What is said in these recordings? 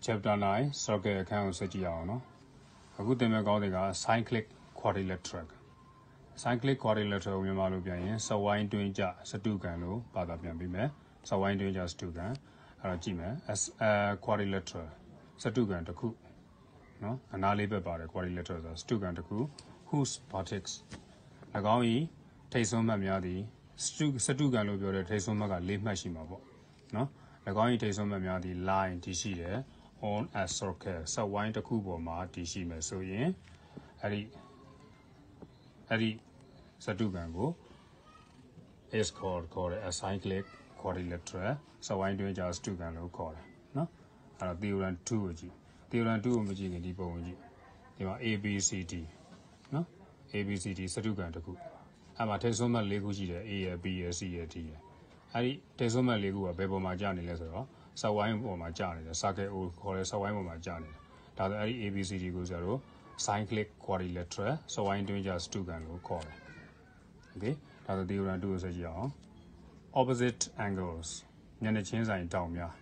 chapter 9 circle account ဆက်ကြည့်အောင်နော်အခုသင်မဲ့ကောင်းတဲ့က cyclic quadrilateral cyclic quadrilateral ကိုမြန်မာလိုပြန်ရင်စဝိုင်းတွင်းကြစတုကံလို့ဘာသာပြန်ပြီးမယ်စဝိုင်းတွင်းကြစတုကံအဲ့တော့ကြည့်မယ်quadrilateral စတုကံတစ်ခုနော်အနားလေးပဲပါတယ် quadrilateral ဆိုစတုကံတစ်ခု whose vertex ၎င်းဤထိပ်ဆုံးမှတ်များသည်စတုကံလို့ပြောတဲ့ထိပ်ဆုံးမှတ်က၄မှတ်ရှိမှာပေါ့နော်၎င်းဤထိပ်ဆုံးမှတ်များသည် line တည်ရှိတယ် on a circle စဝိုင်းတစ်ခုပေါ်မှာတည်ရှိမယ်ဆိုရင်အဲ့ဒီစတုကံကို is called a cyclic quadrilateral စဝိုင်းတွင်းကြစတုကံလို့ခေါ်တယ်နော်အဲ့တော့ theorem 2ကိုကြည့် theorem 2ကိုမကြည့်ခင်ဒီပုံကိုကြည့်ဒီမှာ ABCD နော် ABCD စတုကံတစ်ခုအဲ့မှာထိပ်ဆုံးမှတ်၄ခုရှိတယ် A ရယ် B ရယ် C ရယ် D ရယ်အဲ့ဒီထိပ်ဆုံးမှတ်၄ခုကဘယ်ပေါ်မှာကြာနေလဲဆိုတော့စဝိုင်းပေါ်မှာကြာနေတယ် circle ကိုခေါ်တဲ့စဝိုင်းပေါ်မှာကြာနေတယ်ဒါဆိုအဲ့ဒီ ABCD ကိုဆိုတော့ cyclic quadrilateral စဝိုင်းတွင်းကြစတုကံလို့ခေါ်တယ် okay ဒါဆို theorem 2ကိုဆက်ကြည့်အောင် opposite angles မျက်နှာချင်းဆိုင်တောင်များ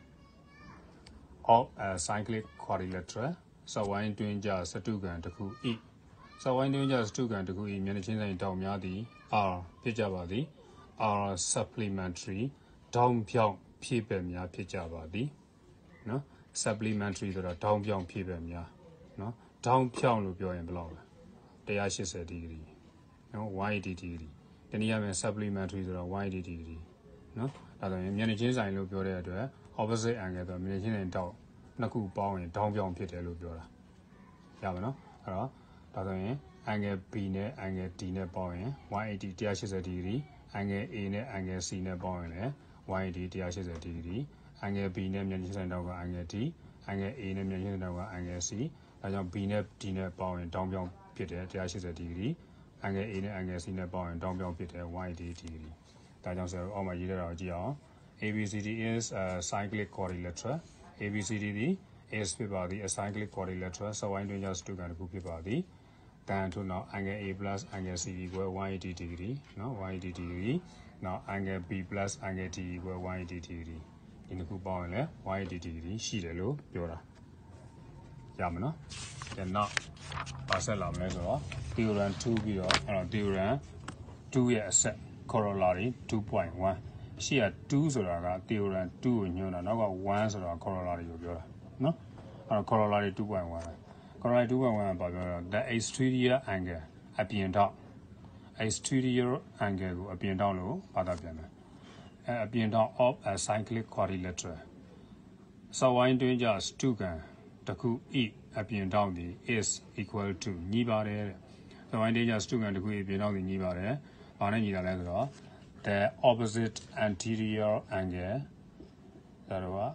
of a cyclic quadrilateral စဝိုင်းတွင်းကြစတုကံတစ်ခု E စဝိုင်းတွင်းကြစတုကံတစ်ခု E မျက်နှာချင်းဆိုင်တောင်များသည် R ဖြစ်ကြပါသည် R supplementary ဒေါင်းပြောင်းဖြည့်ပဲ့များဖြစ်ကြပါသည်နော် supplementary ဆိုတာဒေါင်းပြောင်းဖြည့်ပဲ့များနော်ဒေါင်းဖြောင်းလို့ပြောရင်ဘယ်လောက်လဲ180 degree နော်180 degree တနည်းအားဖြင့် supplementary ဆိုတာ180 degree နော်ဒါဆိုရင်မျက်နှာချင်းဆိုင်လို့ပြောတဲ့အတွက် opposite angle ဆိုမျက်နှာချင်းဆိုင်တောက်နှစ်ခုပေါင်းရင်ဒေါင်းပြောင်းဖြစ်တယ်လို့ပြောတာရပါနော်အဲ့တော့ဒါဆိုရင် angle B နဲ့ angle D နဲ့ပေါင်းရင်180 degree angle A နဲ့ angle C နဲ့ပေါင်းရင်လည်း180 degree angle B နဲ့မျက်နှာချင်းဆိုင်တောက်က angle D angle A နဲ့မျက်နှာချင်းဆိုင်တောက်က angle C ဒါကြောင့် B နဲ့ D နဲ့ပေါင်းရင်ဒေါင်းပြောင်းဖြစ်တယ်180 degree angle A နဲ့ angle C နဲ့ပေါင်းရင်ဒေါင်းပြောင်းဖြစ်တယ်180 degree ဒါကြောင့်ဆိုတော့အောက်မှာရေးထားတာကိုကြည့်အောင် ABCD is a cyclic quadrilateral ABCD သည် is ဖြစ်ပါသည် a cyclic quadrilateral စဝိုင်းတွင်းကြစတုကံတစ်ခုဖြစ်ပါသည်တန်ထို့နောက် angle A plus angle C equal 180 degree နော်180 degree နောက် angle B plus angle D equal 180 degree ဒီနှစ်ခုပေါင်းရင်လည်း180 degree ရှိတယ်လို့ပြောတာရမှာနော်then now ပါဆက်လာမယ်ဆိုတော့ theorem 2ပြီးတော့အဲ့တော့ theorem 2ရဲ့အဆက် corollary 2.1 ရှေ့က2ဆိုတာက theorem 2ကိုညွှန်းတာနောက်က1ဆိုတာ corollary ကိုပြောတာနော်အဲ့တော့ corollary 2.1 corollary 2.1 ကဘာပြောလဲ the exterior angle အပြင်ထောင့် exterior angle ကိုအပြင်ထောင့်လို့ဘာသာပြန်တယ်အပြင်ထောင့် of a cyclic quadrilateral စဝိုင်းတွင်းကြစတုကံတစ်ခု E အပြင်ထောင့်သည် is equal to ညီပါတယ်တဲ့စဝိုင်းတွင်းကြစတုကံတစ်ခု E အပြင်ထောင့်သည်ညီပါတယ်ဘာနဲ့ညီတာလဲဆိုတော့ the opposite anterior angle ဒါတော့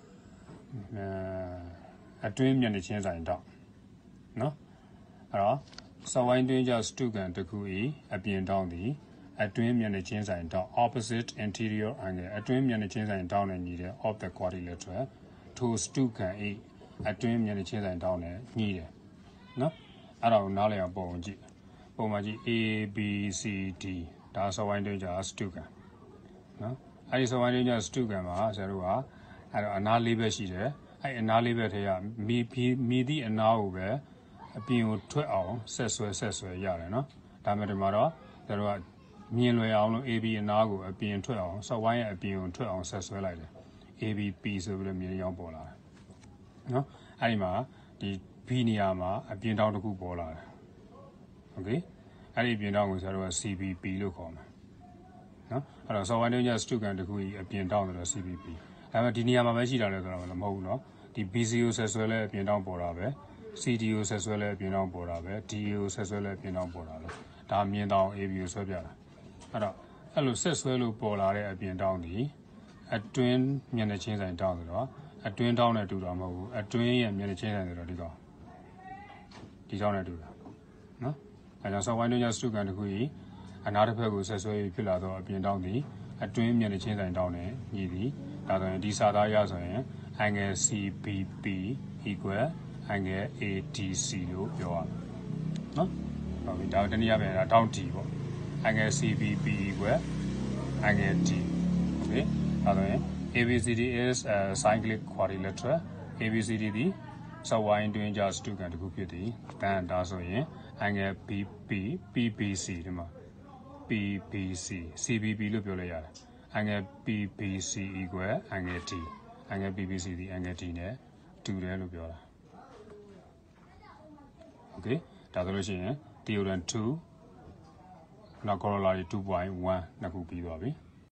အတွင်းမျက်နှာချင်းဆိုင်ထောင့်နော်အဲ့တော့စဝိုင်းတွင်းကြစတုကံတစ်ခု E အပြင်ထောင့်သည်အတွင်းမျက်နှာချင်းဆိုင်ထောင့် opposite anterior angle အတွင်းမျက်နှာချင်းဆိုင်ထောင့်နဲ့ညီတယ် of the quadrilateral ထိုစတုကံ E အတွင်းမျက်နှာချင်းဆိုင်ထောင့်နဲ့ညီတယ်နော်အဲ့ဒါကိုနားလည်အောင်ပုံကြည့်ပုံမှာကြည့် A B C D ဒါစဝိုင်းတွင်းကြစတုကံနော်အဲ့ဒီစဝိုင်းတွင်းကြစတုကံမှာဆရာတို့ကအဲ့တော့အနားလေးပဲရှိတယ်အဲ့အနားလေးပဲထဲကမိသည့်အနားကိုပဲအပြင်ကိုထွက်အောင်ဆက်ဆွဲရတယ်နော်ဒါမှမဟုတ်ဒီမှာတော့ဆရာတို့ကမြင်လွယ်အောင်လို့ AB အနားကိုအပြင်ထွက်အောင်စဝိုင်းရဲ့အပြင်ကိုထွက်အောင်ဆက်ဆွဲလိုက်တယ် ABP ဆိုပြီးတော့မြင်ရောင်းပေါ်လာတယ်နော်အဲ့ဒီမှာဒီ B နေရာမှာအပြင်တောင်းတစ်ခုပေါ်လာတယ်โอเคအဲ့ဒီအပြင်တောင်းကိုဆရာတို့က CBP လို့ခေါ်မှာနော်အဲ့တော့ software တွင်းကျစတုကံတစ်ခုကြီးအပြင်တောင်းဆိုတော့ CBP ဒါပေမဲ့ဒီနေရာမှာပဲရှိတာလဲဆိုတော့မဟုတ်ဘူးနော်ဒီ BCO ဆက်ဆွဲလဲအပြင်တောင်းပေါ်တာပဲ CDO ဆက်ဆွဲလဲအပြင်တောင်းပေါ်တာပဲ DO ဆက်ဆွဲလဲအပြင်တောင်းပေါ်တာပဲဒါမြင်တောင်း AB ကိုဆွဲပြတာအဲ့တော့အဲ့လိုဆက်ဆွဲလို့ပေါ်လာတဲ့အပြင်တောင်းဒီအတွင်းမျက်နှာချင်းဆိုင်တောင်းဆိုတော့အတွင်းတောင်းနဲ့တူတာမဟုတ်ဘူးအတွင်းရဲ့မျက်နှာချင်းဆိုင်ဆိုတော့ဒီတောင်းနဲ့တူတာနော်အဲကြောင့် software တွင်းကျစတုကံတစ်ခုကြီးအနားတစ်ဖက်ကိုဆက်ဆွဲဖြစ်လာတော့အပြင်တောင်းဒီအတွင်းမျက်နှာချင်းဆိုင်တောင်းနဲ့ညီသည်ဒါဆိုရင်ဒီစာသားရဆိုရင် angle CBP equal angle ADC လို့ပြောရမယ်နော်ဟုတ်ပြီဒါတနည်းအားဖြင့်ဒါတောင်း D ပေါ့ angle CBP equal angle D okay ဒါဆိုရင် ABCD is a cyclic quadrilateral ABCD ဒီစဝိုင်းတွင်းကြစတုကန်တစ်ခုဖြစ်သည်တန်ဒါဆိုရင် angle PBC ဒီမှာ PBC CBB လို့ပြောလိုက်ရတယ် angle PBC equal angle T angle PBC ဒီ angle T နဲ့တူတယ်လို့ပြောတာ Okay ဒါဆိုလို့ရှိရင် theorem 2နောက် corollary 2.1နှစ်ခုပြီးသွားပြီ